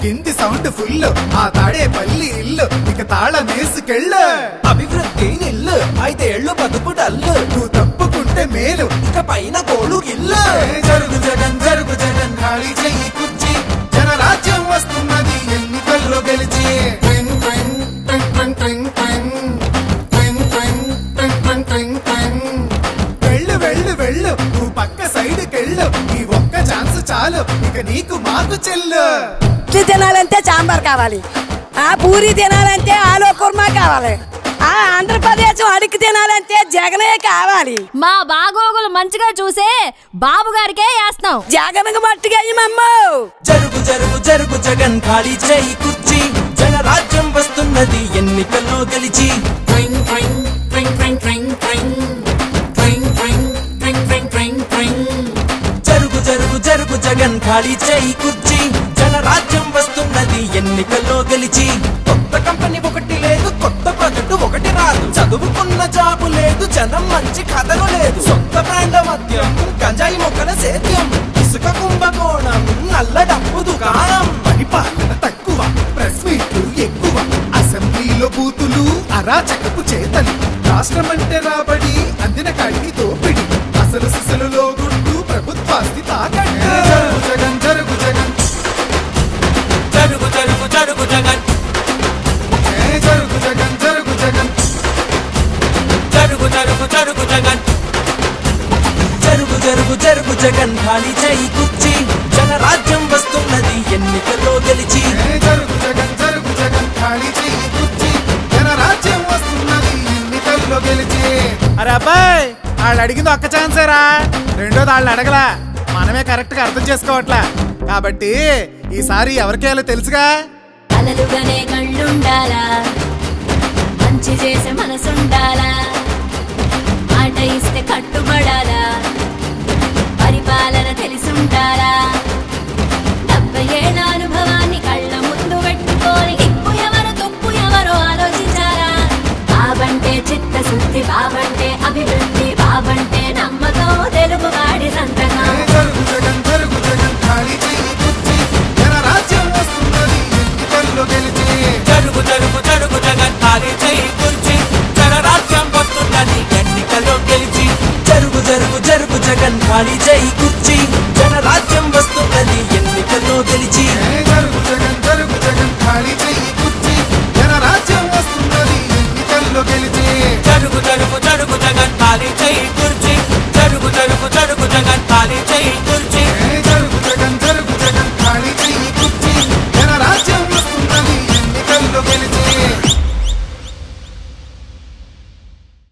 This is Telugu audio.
కింది సౌండ్ ఫుల్ ఆ తాడే పల్లి ఇల్లు ఇక తాళం వేసుకెళ్ళు అభివృద్ధి నిల్లు 5 ఏళ్ళు బతుకు డల్లు నువ్వు తప్పుకుంటే మేలు ఇక పైన గోలు గిల్లు జరుగు జగన్ ఖాళీ చెయ్యి కుర్చీ జనరాజ్యం వస్తున్నది ఎన్నికల్లో గెలిచి వెళ్ళు వెళ్ళు వెళ్ళు నువ్వు పక్క సైడ్కెళ్ళు ఈ ఒక్క ఛాన్స్ చాలు ఇక నీకు మాకు చెల్లు ఇడ్లీ తినాలంటే సాంబార్ కావాలి, ఆ పూరి తినాలంటే ఆలు కుర్మా కావాలి, ఆ ఆంధ్రప్రదేశ్ అడిగి తినాలంటే జగనే కావాలి. మా బాగోగులు మంచిగా చూసే బాబు గారికే వేస్తాం. జగన్ మట్టిగా జరుగు జరుగు జరుగు జగన్ ఖాళీ చేయి కుర్చీ జనరాజ్యం వస్తున్నది ఎన్నికల్లో గెలిచి జరుగు జరుగు జరుగు జగన్ ఖాళీ చేయి కుర్చీ జనరాజ్యం వస్తున్నది ఎన్నికల్లో గెలిచి కొత్త కంపెనీ ఒకటి లేదు, కొత్త ప్రాజెక్టు ఒకటి రాదు, చదువుకున్న జాబు లేదు, జనం మంచి కథలు లేదు, సొంత బ్రాండ్ల మద్యం గంజాయి మొక్కల సేద్యం ఇసుక కుంభకోణం నల్ల డబ్బు దుకాణం పరిపాలన తక్కువ ప్రెస్ మీట్లు ఎక్కువ అసెంబ్లీలో బూతులు అరాచకపు చేతలు రాష్ట్రమంటే రాబడి అందిన కాడికి దోపిడి అసలు సిసలులో గుడ్డు ప్రభుత్వాస్తి తాకట్టు జరుగు జగన్ జరుగు జరుగు జరుగు జగన్ జరుగు జగన్ జరుగు జగన్ జరుగు జరుగు జరుగు జగన్ జరుగు జరుగు జరుగు జగన్ ఖాళీ చేయి కుర్చీ జనరాజ్యం వస్తున్నది ఎన్నికల్లో గెలిచి జరుగు జగన్ ఖాళీ చెయ్యి కుర్చీ జనరాజ్యం వస్తున్నది ఎన్నికల్లో గెలిచి అరే అబ్బాయి వాళ్ళు అడిగింది ఒక్క ఛాన్సేరా, రెండోది వాళ్ళు అడగలా, మనమే కరెక్ట్ గా అర్థం చేసుకోవట్లా, కాబట్టి ఈసారి ఎవరికేయాలో తెలుసుగా. అలలుగానే కళ్ళుండాలా, మంచి చేసే మనసుండాలా, మాట ఇస్తే కట్టుబడాలా, పరిపాలన తెలిసుండాలా, 70 ఏళ్ళ అనుభవాన్ని కళ్ళ ముందు పెట్టుకొని ఇప్పు ఎవరు తుప్పు ఎవరో ఆలోచించాలా. బాబంటే చిత్తశుద్ధి, బాబంటే అభివృద్ధి, బాబంటే నమ్మకం, తెలుగువాడి సంతకం. జరుగు జగన్ ఖాళీ చెయ్యి కుర్చీ జనరాజ్యం వస్తున్నది ఎన్నికల్లో గెలిచి జరుగు జరుగు జరుగు జగన్ ఖాళీ చేయి కుర్చీ జనరాజ్యం వస్తున్నది ఎన్నికల్లో గెలిచి జరుగు జరుగు జరుగు జగన్ ఖాళీ చేయి కుర్చీ జనరాజ్యం వస్తున్నది ఎన్నికల్లో గెలిచి జరుగు జగన్ ఖాళీ చెయ్యి కుర్చీ జనరాజ్యం వస్తున్నది ఎన్నికల్లో గెలిచి జరుగు జరుగు